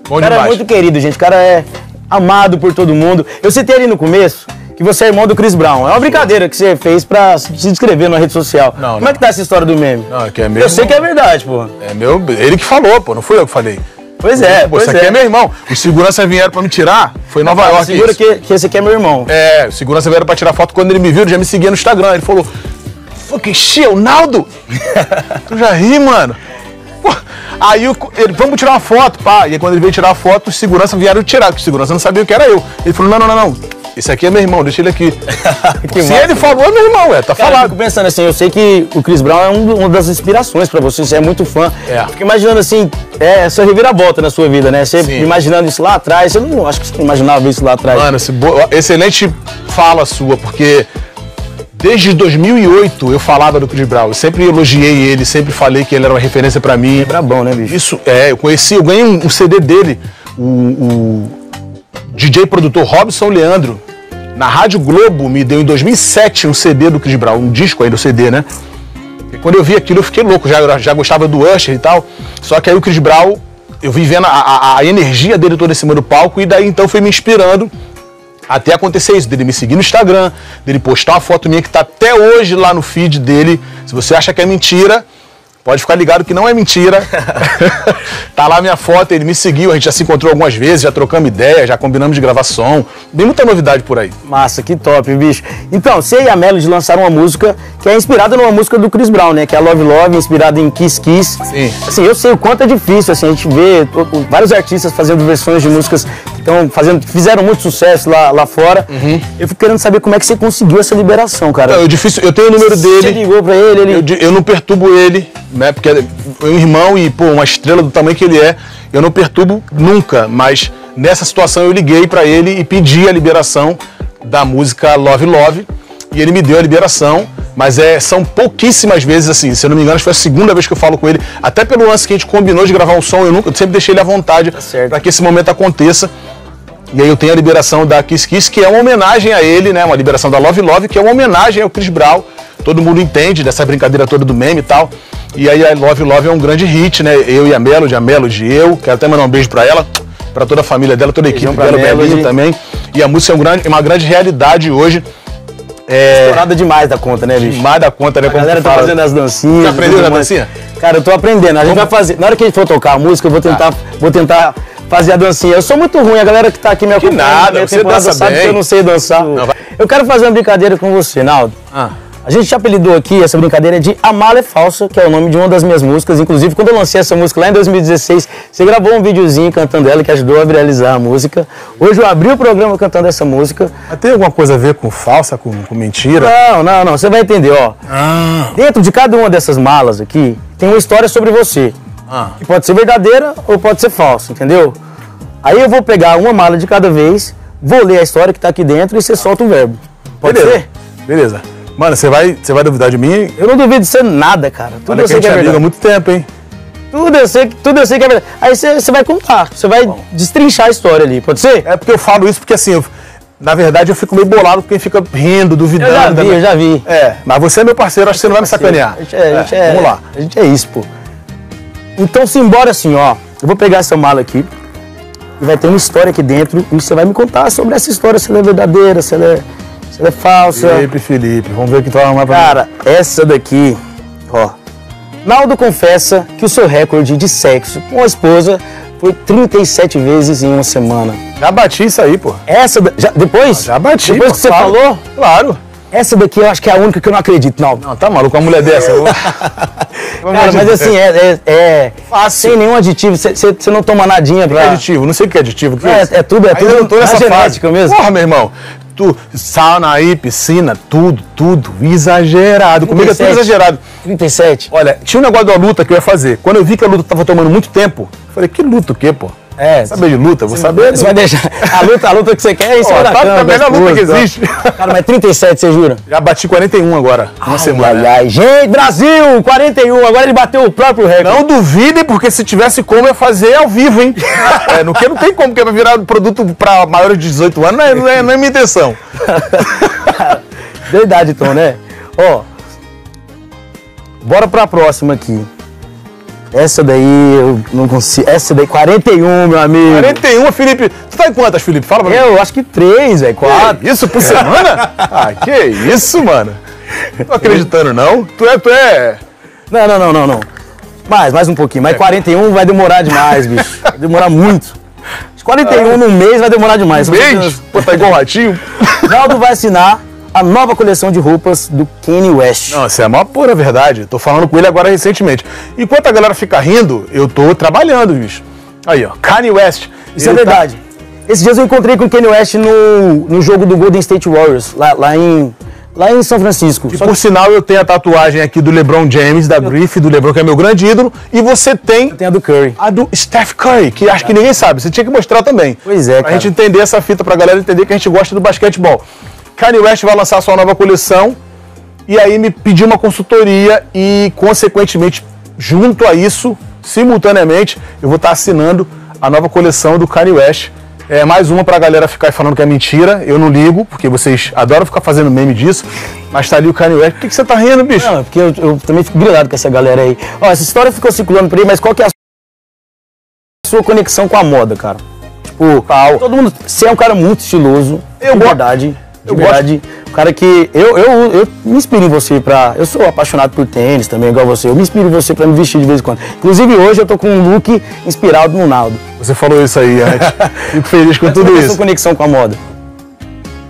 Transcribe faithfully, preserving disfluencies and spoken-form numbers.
Bom o cara demais. é muito querido, gente. O cara é amado por todo mundo. Eu citei ali no começo que você é irmão do Chris Brown. É uma brincadeira que você fez pra se descrever na rede social. Não, Como não. é que tá essa história do meme? Não, é que é meu Eu sei irmão. que é verdade, pô. É meu, ele que falou, pô, não fui eu que falei. Pois é, Pô, pois esse aqui é é. meu irmão. Os seguranças vieram pra me tirar, foi em Nova York. Segura isso. que, que esse aqui é meu irmão. É, os seguranças vieram pra tirar foto. Quando ele me viu, ele já me seguia no Instagram. Ele falou, fucking shit, o Naldo? Eu já ri, mano. Pô, aí eu- ele, vamos tirar uma foto, pá. E aí quando ele veio tirar a foto, os seguranças vieram tirar, porque os seguranças não sabiam que era eu. Ele falou, não, não, não, não. Esse aqui é meu irmão, deixa ele aqui. Que Se massa. ele falou, é meu irmão, é, tá Cara, eu falado. fico pensando assim, eu sei que o Chris Brown é um- uma das inspirações pra você, você é muito fã. É. Fico imaginando assim, é, essa reviravolta na sua vida, né? Você Sim. imaginando isso lá atrás, eu não acho que você não imaginava isso lá atrás. Mano, esse bo- excelente fala sua, porque desde dois mil e oito eu falava do Chris Brown. Eu sempre elogiei ele, sempre falei que ele era uma referência pra mim. Brabão, né, bicho? Isso, é, eu conheci, eu ganhei um, um C D dele, o, o D J produtor Robson Leandro, na Rádio Globo, me deu em dois mil e sete um C D do Chris Brown, um disco aí do C D, né? E quando eu vi aquilo eu fiquei louco, já, já gostava do Usher e tal, só que aí o Chris Brown, eu vi vendo a, a, a energia dele toda em cima do palco e daí então foi me inspirando até acontecer isso, dele me seguir no Instagram, dele postar uma foto minha que tá até hoje lá no feed dele. Se você acha que é mentira, pode ficar ligado que não é mentira. Tá lá minha foto, ele me seguiu, a gente já se encontrou algumas vezes, já trocamos ideia, já combinamos de gravar som. Tem muita novidade por aí. Massa, que top, bicho. Então, você e a Melody lançaram uma música que é inspirada numa música do Chris Brown, né? Que é a Love Love, inspirada em Kiss Kiss. Sim. Assim, eu sei o quanto é difícil, assim, a gente vê o- o- vários artistas fazendo versões de músicas que estão fazendo, que fizeram muito sucesso lá, lá fora. Eu fico querendo saber como é que você conseguiu essa liberação, cara. Não, eu, difícil, eu tenho o número Você dele, ligou pra ele, ele... eu, di- eu não perturbo ele, né? Porque é um irmão e, pô, uma estrela do tamanho que ele é, eu não perturbo nunca, mas nessa situação eu liguei pra ele e pedi a liberação da música Love Love e ele me deu a liberação, mas é, são pouquíssimas vezes assim, se eu não me engano, acho que foi a segunda vez que eu falo com ele, até pelo lance que a gente combinou de gravar um som, eu, nunca, eu sempre deixei ele à vontade certo. pra que esse momento aconteça. E aí eu tenho a liberação da Kiss Kiss, que é uma homenagem a ele, né? Uma liberação da Love Love, que é uma homenagem ao Chris Brown. Todo mundo entende dessa brincadeira toda do meme e tal. E aí a Love Love é um grande hit, né? Eu e a Melody, a Melody e eu. Quero até mandar um beijo pra ela, pra toda a família dela, toda a equipe Beijão pra dela, o Melody. Belinho também. E a música é um grande- uma grande realidade hoje. É, Estourada demais da conta, né, bicho? mais da conta, né? A Como galera tu tá fala. fazendo as dancinhas. Já aprendeu tudo a mais. dancinha? Cara, eu tô aprendendo. A gente vai fazer. Na hora que a gente for tocar a música, eu vou tentar, vou tentar fazer a dancinha. Eu sou muito ruim, a galera que tá aqui me acompanhando. nada, minha você temporada dança sabe bem. que eu não sei dançar. vai. Eu quero fazer uma brincadeira com você, Naldo. Ah. A gente te apelidou aqui essa brincadeira de A Mala é Falsa, que é o nome de uma das minhas músicas. Inclusive, quando eu lancei essa música lá em dois mil e dezesseis, você gravou um videozinho cantando ela que ajudou a viralizar a música. Hoje eu abri o programa cantando essa música. Mas tem alguma coisa a ver com falsa, com, com mentira? Não, não, não. Você vai entender, ó. Ah. Dentro de cada uma dessas malas aqui, tem uma história sobre você. Ah. Que pode ser verdadeira ou pode ser falsa, entendeu? Aí eu vou pegar uma mala de cada vez, vou ler a história que tá aqui dentro e você solta o verbo. Pode Beleza. ser? Beleza. Mano, você vai, você vai duvidar de mim? Eu não duvido de ser nada, cara. Tudo Olha eu que a sei gente que é é amigo há verdade. muito tempo, hein? Tudo eu sei, que- tudo eu sei que é verdade. Aí você, você vai contar, você vai destrinchar a história ali, pode ser? É porque eu falo isso porque assim, eu- na verdade eu fico meio bolado com quem fica rindo, duvidando. Eu já vi, né? eu já vi. É, mas você é meu parceiro, acho que você não vai me sacanear. A gente é, a gente é- Vamos lá. A gente é isso, pô. Então simbora assim, ó. Eu vou pegar essa mala aqui e vai ter uma história aqui dentro e você vai me contar sobre essa história, se ela é verdadeira, se ela é, se ela é falsa. Felipe, Felipe, vamos ver o que tu vai arrumar pra mim. Cara, essa daqui, ó. Naldo confessa que o seu recorde de sexo com a esposa foi trinta e sete vezes em uma semana. Já bati isso aí, pô. Essa, da- já, depois? Já bati. Depois pô, que você claro. falou? Claro. Essa daqui eu acho que é a única que eu não acredito, Naldo. Não, tá maluco, uma mulher dessa. Eu... Cara, mas assim, é, é, é sem nenhum aditivo, você não toma nadinha Que pra... aditivo, não sei o que é aditivo. Que É, isso? é tudo, é Ainda tudo não tô nessa na fase. genética mesmo. Porra, meu irmão. Tu, sauna aí, piscina, tudo, tudo, exagerado. Comigo é tudo trinta e sete. exagerado. trinta e sete. Olha, tinha um negócio da luta que eu ia fazer. Quando eu vi que a luta tava tomando muito tempo, eu falei, que luta o quê, pô? É, Saber de luta? Vou saber. você vai deixar a luta, a luta que você quer é em cima Ó, da tá cama. a melhor da luta que esposa, existe. tá? Cara, mas trinta e sete, você jura? Já bati quarenta e um agora, uma Ai, semana. ai, ai. Gente, Brasil, quarenta e um, agora ele bateu o próprio recorde. Não duvidem, porque se tivesse como, eu ia fazer ao vivo, hein? É, no que não tem como, porque vai virar produto pra maiores de dezoito anos, não é, não é, não é minha intenção. Verdade, então, né? Ó, bora pra próxima aqui. Essa daí eu não consigo. Essa daí, quarenta e um, meu amigo. quarenta e um, Felipe. Você tá em quantas, Felipe? Fala pra mim. Eu acho que três, velho. Quatro. Isso por semana? Ah, que isso, mano. Não tô acreditando, não. Tu é, tu é... Não, não, não, não, não. Mais, mais um pouquinho. Mas quarenta e um vai demorar demais, bicho. Vai demorar muito. quarenta e um no mês vai demorar demais. Um mês? Pô, tá igual o ratinho. Naldo vai assinar a nova coleção de roupas do Kanye West. Não, isso é a maior pura verdade. Tô falando com ele agora recentemente. Enquanto a galera fica rindo, eu tô trabalhando, bicho. Aí, ó, Kanye West. Isso é verdade. Tá... Esses dias eu encontrei com o Kanye West no, no jogo do Golden State Warriors, lá, lá, em, lá em São Francisco. E Só por que... sinal, eu tenho a tatuagem aqui do LeBron James, da Griffith, do LeBron, que é meu grande ídolo. E você tem... Tem a do Curry. A do Steph Curry, que acho que ninguém sabe. Você tinha que mostrar também. Pois é, pra cara. gente entender essa fita, pra galera entender que a gente gosta do basquetebol. Kanye West vai lançar sua nova coleção e aí me pediu uma consultoria e, consequentemente, junto a isso, simultaneamente, eu vou estar assinando a nova coleção do Kanye West. É mais uma pra galera ficar falando que é mentira. Eu não ligo, porque vocês adoram ficar fazendo meme disso. Mas tá ali o Kanye West. Por que, que você tá rindo, bicho? Não, é porque eu, eu também fico grilado com essa galera aí. Ó, essa história ficou circulando por aí, mas qual que é a sua conexão com a moda, cara? Tipo, Pau. todo mundo... Você é um cara muito estiloso, Eu de gosto. verdade. De Eu verdade, um cara que eu, eu, eu me inspiro em você pra... Eu sou apaixonado por tênis também, igual você. Eu me inspiro em você pra me vestir de vez em quando. Inclusive hoje eu tô com um look inspirado no Naldo. Você falou isso aí antes. Fico feliz com Mas tudo qual é a isso. sua conexão com a moda?